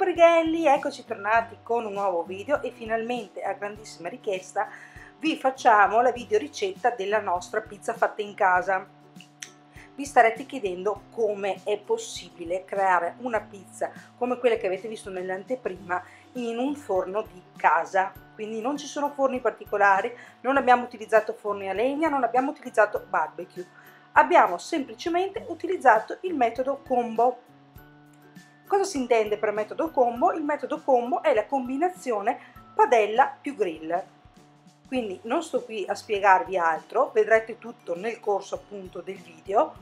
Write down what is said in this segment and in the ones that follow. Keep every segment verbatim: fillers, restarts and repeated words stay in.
Brighelli, eccoci tornati con un nuovo video e finalmente a grandissima richiesta vi facciamo la video ricetta della nostra pizza fatta in casa. Vi starete chiedendo come è possibile creare una pizza come quella che avete visto nell'anteprima in un forno di casa. Quindi non ci sono forni particolari, non abbiamo utilizzato forni a legna, non abbiamo utilizzato barbecue, abbiamo semplicemente utilizzato il metodo combo. Cosa si intende per metodo combo? Il metodo combo è la combinazione padella più grill. Quindi non sto qui a spiegarvi altro, vedrete tutto nel corso appunto del video.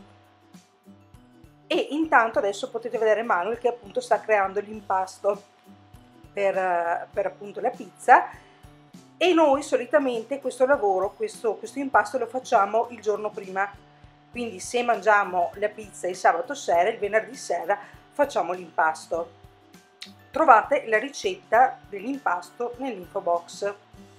E intanto adesso potete vedere Manuel che appunto sta creando l'impasto per, per appunto la pizza. E noi solitamente questo lavoro, questo, questo impasto lo facciamo il giorno prima. Quindi se mangiamo la pizza il sabato sera, il venerdì sera facciamo l'impasto. Trovate la ricetta dell'impasto nell'info box.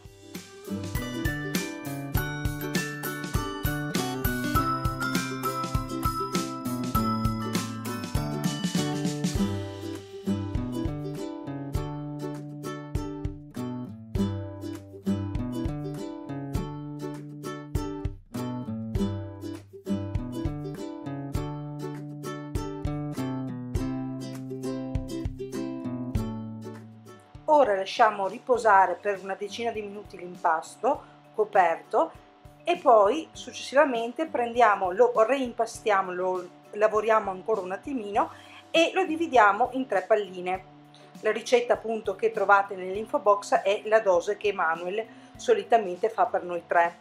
Ora lasciamo riposare per una decina di minuti l'impasto coperto e poi successivamente prendiamo, lo reimpastiamo, lo lavoriamo ancora un attimino e lo dividiamo in tre palline. La ricetta appunto che trovate nell'info box è la dose che Manuel solitamente fa per noi tre.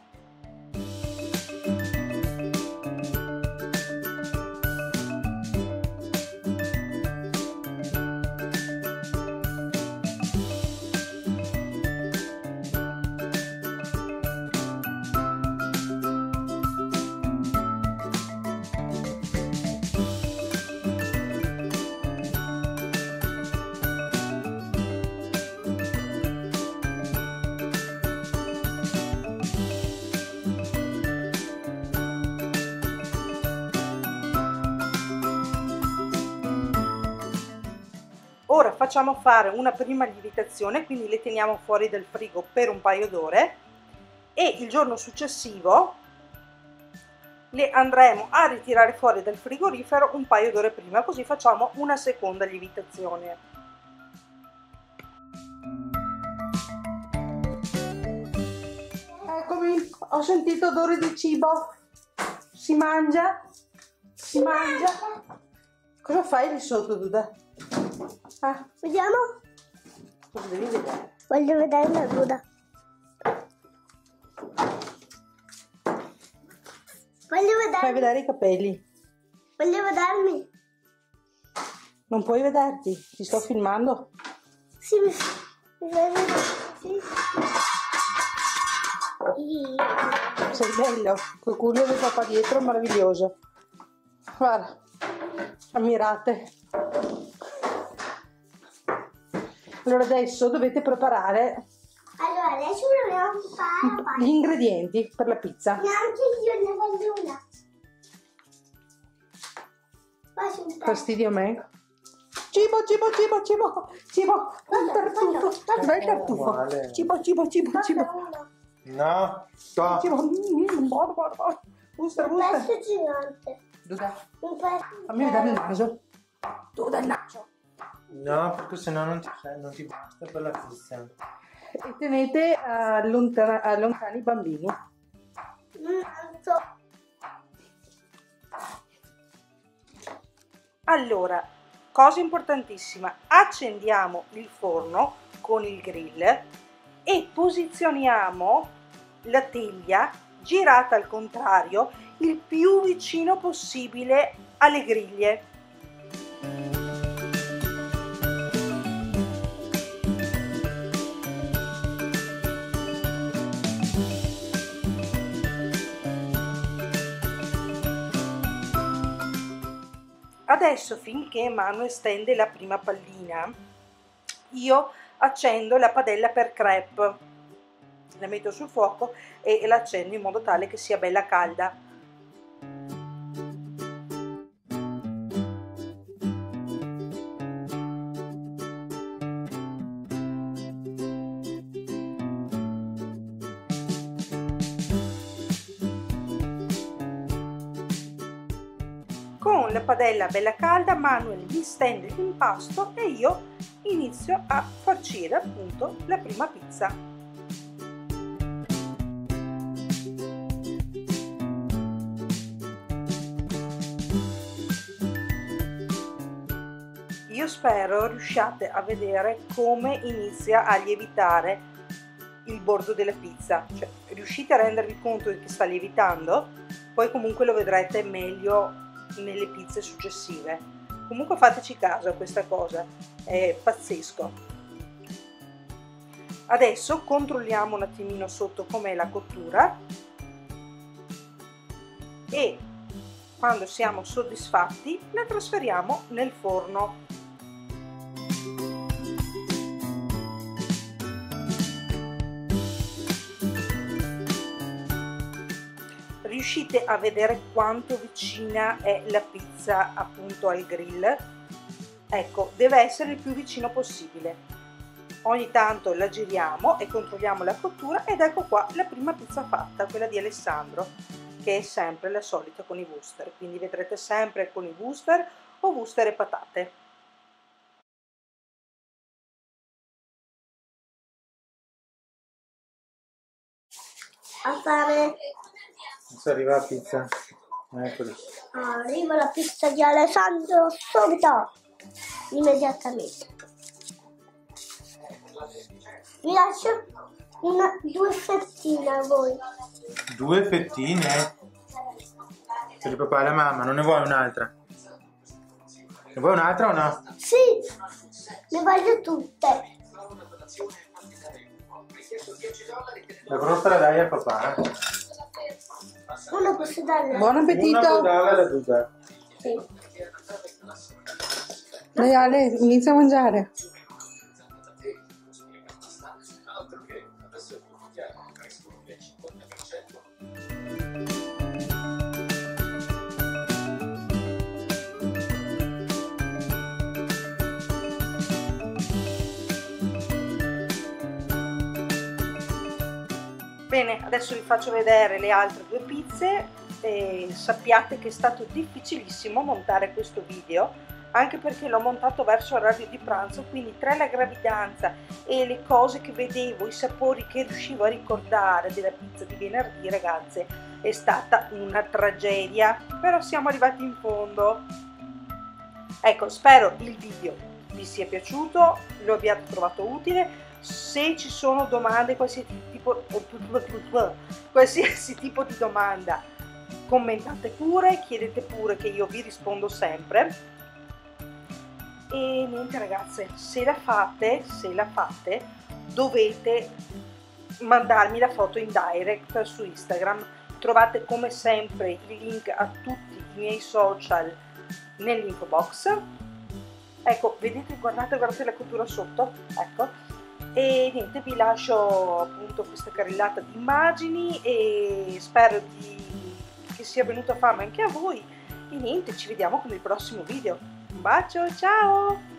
Ora facciamo fare una prima lievitazione, quindi le teniamo fuori dal frigo per un paio d'ore e il giorno successivo le andremo a ritirare fuori dal frigorifero un paio d'ore prima, così facciamo una seconda lievitazione. Eccomi, ho sentito odore di cibo. Si mangia? Si mangia? Cosa fai lì sotto, Duda? Ah. Vediamo. Cosa devi vedere? Voglio vedere la Duda. Voglio vedere. Fai vedere i capelli. Voglio vedermi. Non puoi vederti? Ti sto filmando? Sì, mi, mi fai vedere. Sì. Sei bello. Col culo del papà dietro, meraviglioso. Guarda. Ammirate. Allora adesso dovete preparare Allora adesso dobbiamo fare gli ingredienti per la pizza. neanche io ne voglio una. Fastidio a me. Cibo, cibo, cibo, cibo, cibo. Un tartufo. Dai il tartufo. Cibo, cibo, cibo, cibo. No, sto. Cibo. Buono, buono, buono. Gusta, Un gusta. pezzo gigante. Duda, Un pezzo. fammi vedere il naso. Duda il naso. No, perché sennò non ti, non ti basta per la pizza. E tenete allontana, allontani i bambini. Non so. Allora, cosa importantissima, accendiamo il forno con il grill e posizioniamo la teglia girata al contrario il più vicino possibile alle griglie. Adesso, finché Manuel stende la prima pallina, io accendo la padella per crepe, la metto sul fuoco e la accendo in modo tale che sia bella calda. Con la padella bella calda Manuel mi stende l'impasto e io inizio a farcire appunto la prima pizza. Io spero riusciate a vedere come inizia a lievitare il bordo della pizza, cioè riuscite a rendervi conto che sta lievitando, poi comunque lo vedrete meglio nelle pizze successive. Comunque fateci caso a questa cosa, è pazzesco. Adesso controlliamo un attimino sotto com'è la cottura e quando siamo soddisfatti la trasferiamo nel forno. Riuscite a vedere quanto vicina è la pizza appunto al grill? Ecco, deve essere il più vicino possibile. Ogni tanto la giriamo e controlliamo la cottura ed ecco qua la prima pizza fatta, quella di Alessandro, che è sempre la solita con i wuster, quindi vedrete sempre con i wuster o wuster e patate. A fare. Adesso arriva la pizza. Eccoli. Arriva la pizza di Alessandro subito, immediatamente. Vi lascio una, due fettine a voi. Due fettine? Per il papà e la mamma, non ne vuoi un'altra? Ne vuoi un'altra o no? Sì, le voglio tutte. La crosta la dai a papà. Eh? Una posso darla? Buon appetito! Una può darla alla tuta. Sì. Dai Ale, inizia a mangiare. Bene, adesso vi faccio vedere le altre due pizze e sappiate che è stato difficilissimo montare questo video, anche perché l'ho montato verso l'orario di pranzo, quindi tra la gravidanza e le cose che vedevo, i sapori che riuscivo a ricordare della pizza di venerdì, ragazze, è stata una tragedia, però siamo arrivati in fondo. Ecco, spero il video vi sia piaciuto, lo abbiate trovato utile. Se ci sono domande, qualsiasi tipo, qualsiasi tipo di domanda, commentate pure, chiedete pure che io vi rispondo sempre. E niente ragazze, se la fate, se la fate, dovete mandarmi la foto in direct su Instagram. Trovate come sempre il link a tutti i miei social nell'info box. Ecco, vedete, guardate, guardate la cottura sotto, ecco. E niente, vi lascio appunto questa carrellata di immagini e spero di, che sia venuta fame anche a voi. E niente, ci vediamo con il prossimo video. Un bacio, ciao!